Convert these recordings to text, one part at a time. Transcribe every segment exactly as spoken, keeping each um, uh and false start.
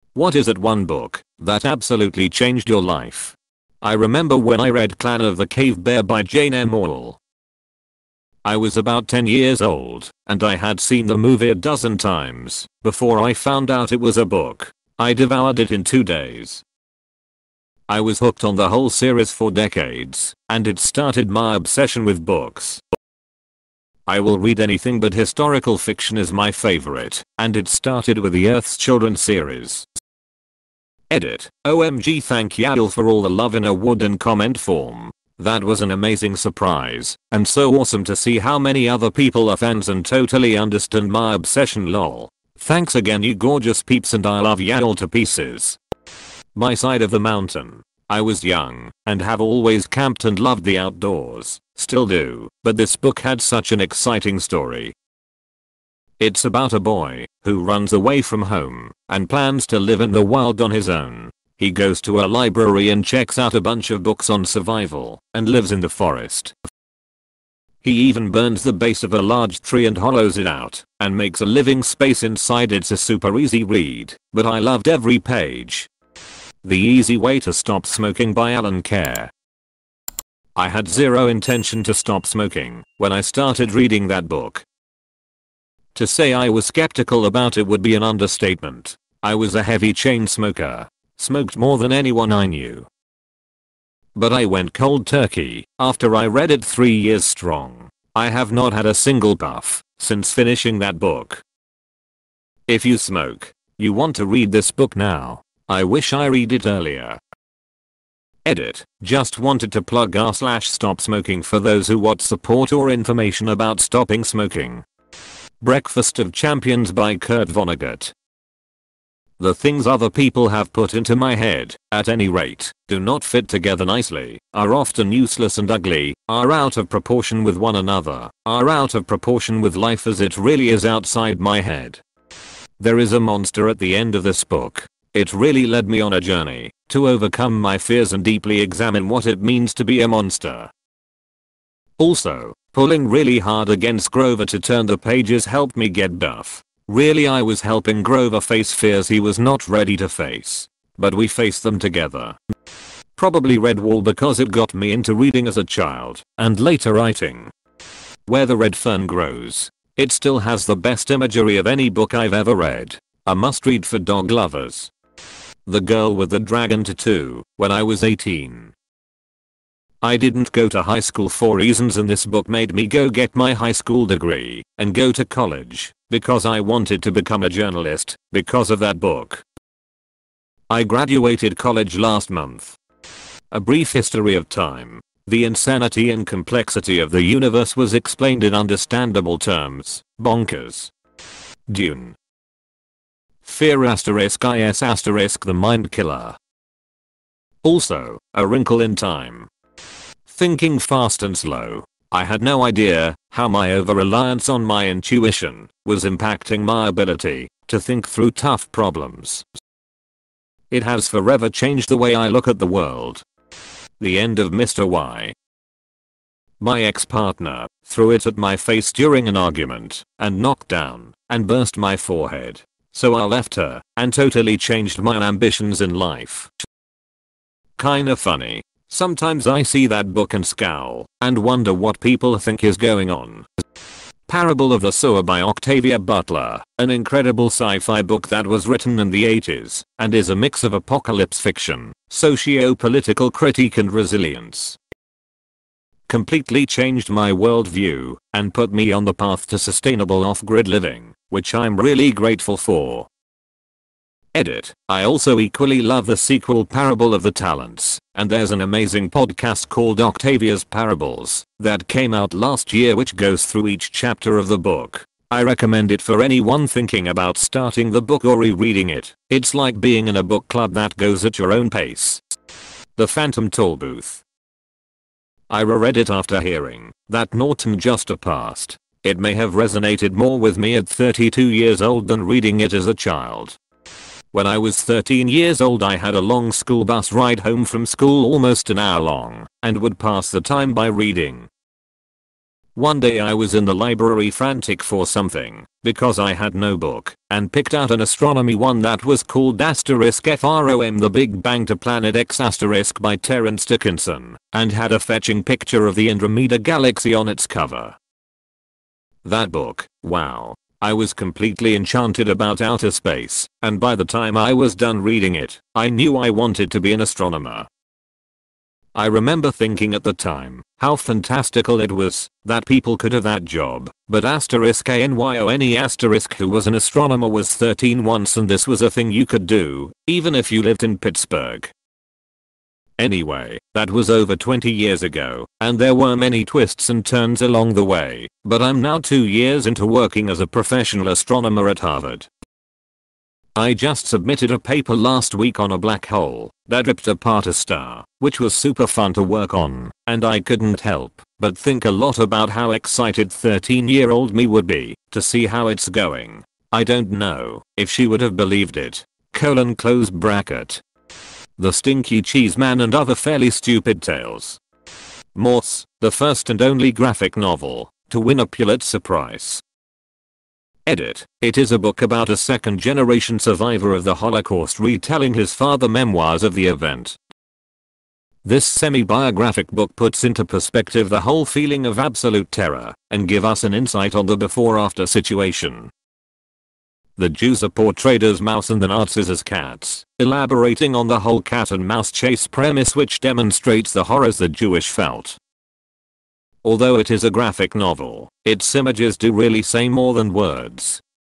What is it one book that absolutely changed your life? I remember when I read Clan of the Cave Bear by Jane M. Auel. I was about ten years old, and I had seen the movie a dozen times before I found out it was a book. I devoured it in two days. I was hooked on the whole series for decades, and it started my obsession with books. I will read anything but historical fiction is my favorite, and it started with the Earth's Children series. Edit. O M G, thank Yaddle for all the love in a wooden comment form. That was an amazing surprise, and so awesome to see how many other people are fans and totally understand my obsession lol. Thanks again you gorgeous peeps, and I love Yaddle to pieces. My side of the mountain. I was young and have always camped and loved the outdoors, still do, but this book had such an exciting story. It's about a boy who runs away from home and plans to live in the wild on his own. He goes to a library and checks out a bunch of books on survival and lives in the forest. He even burns the base of a large tree and hollows it out and makes a living space inside. It's a super easy read, but I loved every page. The Easy Way to Stop Smoking by Alan Kerr. I had zero intention to stop smoking when I started reading that book. To say I was skeptical about it would be an understatement. I was a heavy chain smoker, smoked more than anyone I knew. But I went cold turkey after I read it three years strong. I have not had a single puff since finishing that book. If you smoke, you want to read this book now. I wish I read it earlier. Edit. Just wanted to plug r slash stop smoking for those who want support or information about stopping smoking. Breakfast of Champions by Kurt Vonnegut. The things other people have put into my head, at any rate, do not fit together nicely, are often useless and ugly, are out of proportion with one another, are out of proportion with life as it really is outside my head. There is a monster at the end of this book. It really led me on a journey to overcome my fears and deeply examine what it means to be a monster. Also, pulling really hard against Grover to turn the pages helped me get buff. Really, I was helping Grover face fears he was not ready to face. But we faced them together. Probably Redwall because it got me into reading as a child and later writing. Where the Red Fern Grows. It still has the best imagery of any book I've ever read. A must read for dog lovers. The Girl with the Dragon Tattoo, when I was eighteen. I didn't go to high school for reasons, and this book made me go get my high school degree and go to college because I wanted to become a journalist because of that book. I graduated college last month. A Brief History of Time. The insanity and complexity of the universe was explained in understandable terms. Bonkers. Dune. Fear asterisk is asterisk the Mind Killer. Also, A Wrinkle in Time. Thinking Fast and Slow. I had no idea how my over-reliance on my intuition was impacting my ability to think through tough problems. It has forever changed the way I look at the world. The End of Mister Y. My ex-partner threw it at my face during an argument and knocked down and burst my forehead. So I left her and totally changed my ambitions in life. Kinda funny. Sometimes I see that book and scowl and wonder what people think is going on. Parable of the Sewer by Octavia Butler, an incredible sci-fi book that was written in the eighties and is a mix of apocalypse fiction, socio-political critique and resilience. Completely changed my worldview and put me on the path to sustainable off-grid living, which I'm really grateful for. Edit. I also equally love the sequel Parable of the Talents, and there's an amazing podcast called Octavia's Parables that came out last year which goes through each chapter of the book. I recommend it for anyone thinking about starting the book or rereading it. It's like being in a book club that goes at your own pace. The Phantom Tollbooth. I reread it after hearing that Norton just passed. It may have resonated more with me at thirty-two years old than reading it as a child. When I was thirteen years old I had a long school bus ride home from school, almost an hour long, and would pass the time by reading. One day I was in the library frantic for something because I had no book and picked out an astronomy one that was called asterisk from the Big Bang to Planet X asterisk by Terence Dickinson and had a fetching picture of the Andromeda Galaxy on its cover. That book, wow. I was completely enchanted about outer space, and by the time I was done reading it, I knew I wanted to be an astronomer. I remember thinking at the time how fantastical it was that people could have that job, but asterisk anyone asterisk who was an astronomer was thirteen once and this was a thing you could do, even if you lived in Pittsburgh. Anyway, that was over twenty years ago, and there were many twists and turns along the way, but I'm now two years into working as a professional astronomer at Harvard. I just submitted a paper last week on a black hole that ripped apart a star, which was super fun to work on, and I couldn't help but think a lot about how excited thirteen year old me would be to see how it's going. I don't know if she would have believed it. Colon close bracket. The Stinky Cheese Man and Other Fairly Stupid Tales. Morse, the first and only graphic novel to win a Pulitzer Prize. Edit. It is a book about a second generation survivor of the Holocaust retelling his father memoirs of the event. This semi-biographic book puts into perspective the whole feeling of absolute terror and give us an insight on the before-after situation. The Jews are portrayed as mouse and the Nazis as cats, elaborating on the whole cat and mouse chase premise which demonstrates the horrors the Jewish felt. Although it is a graphic novel, its images do really say more than words.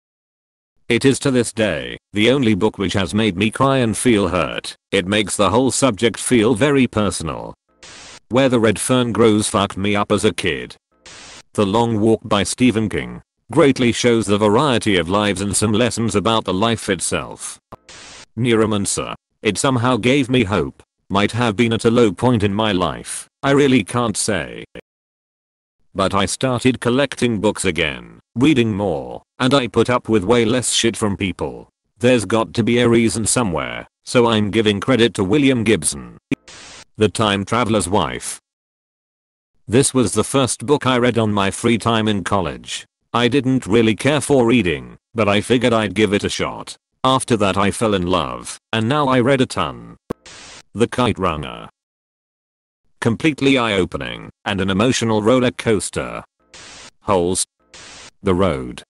It is to this day the only book which has made me cry and feel hurt. It makes the whole subject feel very personal. Where the Red Fern Grows fucked me up as a kid. The Long Walk by Stephen King greatly shows the variety of lives and some lessons about the life itself. Neuromancer. It somehow gave me hope. Might have been at a low point in my life, I really can't say. But I started collecting books again, reading more, and I put up with way less shit from people. There's got to be a reason somewhere, so I'm giving credit to William Gibson. The Time Traveler's Wife. This was the first book I read on my free time in college. I didn't really care for reading, but I figured I'd give it a shot. After that I fell in love, and now I read a ton. The Kite Runner. Completely eye-opening, and an emotional roller coaster. Holes. The Road.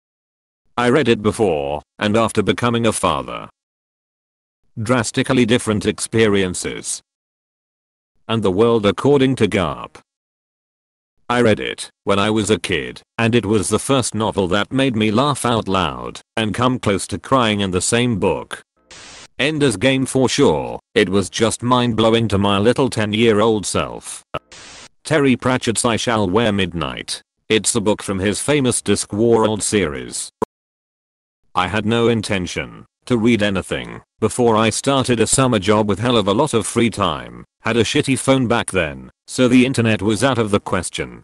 I read it before, and after becoming a father. Drastically different experiences. And the World According to Garp. I read it when I was a kid, and it was the first novel that made me laugh out loud and come close to crying in the same book. Ender's Game for sure. It was just mind-blowing to my little ten year old self. Terry Pratchett's I Shall Wear Midnight. It's a book from his famous Discworld series. I had no intention to read anything before I started a summer job with hell of a lot of free time, had a shitty phone back then, so the internet was out of the question.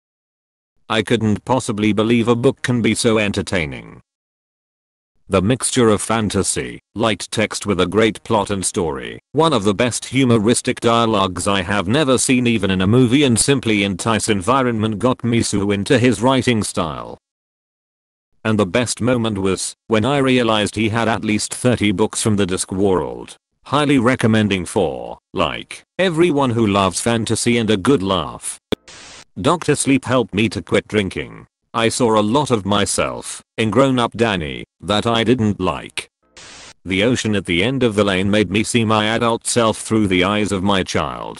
I couldn't possibly believe a book can be so entertaining. The mixture of fantasy, light text with a great plot and story, one of the best humoristic dialogues I have never seen even in a movie, and simply entice environment got me so into his writing style. And the best moment was when I realized he had at least thirty books from the Discworld. Highly recommending for, like, everyone who loves fantasy and a good laugh. Doctor Sleep helped me to quit drinking. I saw a lot of myself in grown-up Danny that I didn't like. The ocean at the end of the lane made me see my adult self through the eyes of my child.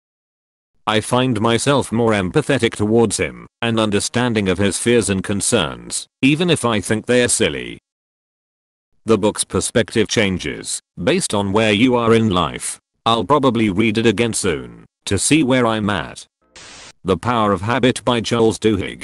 I find myself more empathetic towards him and understanding of his fears and concerns, even if I think they're silly. The book's perspective changes based on where you are in life. I'll probably read it again soon to see where I'm at. The Power of Habit by Charles Duhigg.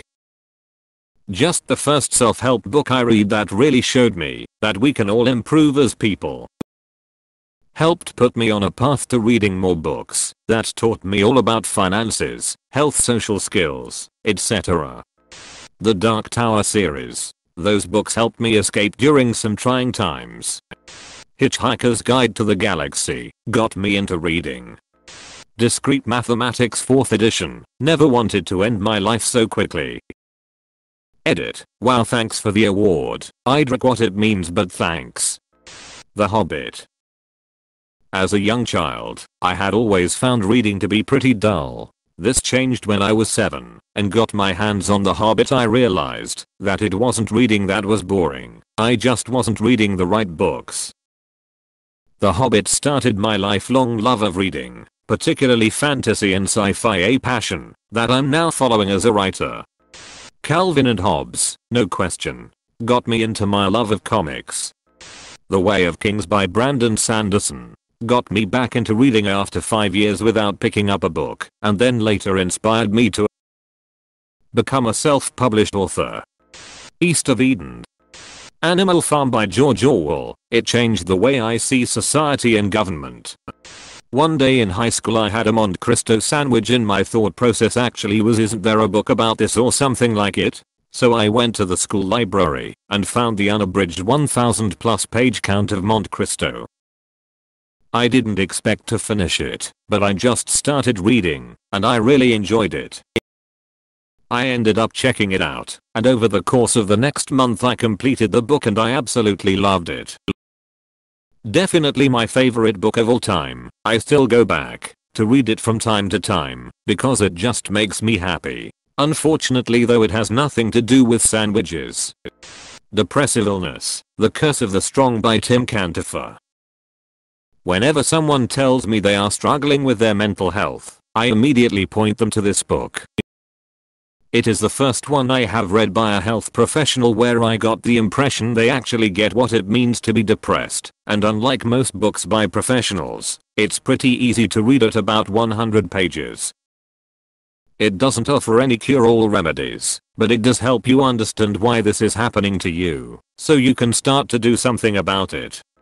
Just the first self-help book I read that really showed me that we can all improve as people. Helped put me on a path to reading more books that taught me all about finances, health, social skills, et cetera. The Dark Tower series. Those books helped me escape during some trying times. Hitchhiker's Guide to the Galaxy got me into reading. Discrete Mathematics fourth edition. Never wanted to end my life so quickly. Edit. Wow, thanks for the award. I'd read what it means, but thanks. The Hobbit. As a young child, I had always found reading to be pretty dull. This changed when I was seven and got my hands on The Hobbit. I realized that it wasn't reading that was boring. I just wasn't reading the right books. The Hobbit started my lifelong love of reading, particularly fantasy and sci-fi, a passion that I'm now following as a writer. Calvin and Hobbes, no question, got me into my love of comics. The Way of Kings by Brandon Sanderson got me back into reading after five years without picking up a book, and then later inspired me to become a self-published author. East of Eden. Animal Farm by George Orwell. It changed the way I see society and government. One day in high school I had a Monte Cristo sandwich and my thought process actually was, isn't there a book about this or something like it? So I went to the school library and found the unabridged one thousand plus page count of Monte Cristo. I didn't expect to finish it, but I just started reading, and I really enjoyed it. I ended up checking it out, and over the course of the next month I completed the book and I absolutely loved it. Definitely my favorite book of all time. I still go back to read it from time to time because it just makes me happy. Unfortunately though, it has nothing to do with sandwiches. Depressive Illness. The Curse of the Strong by Tim Cantifer. Whenever someone tells me they are struggling with their mental health, I immediately point them to this book. It is the first one I have read by a health professional where I got the impression they actually get what it means to be depressed, and unlike most books by professionals, it's pretty easy to read at about one hundred pages. It doesn't offer any cure-all remedies, but it does help you understand why this is happening to you, so you can start to do something about it.